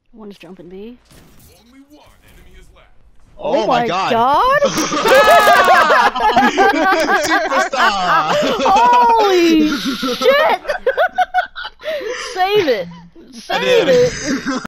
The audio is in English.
One's jumping B. Only one enemy is left. Oh my god! Superstar! Holy shit! Save it! Save it!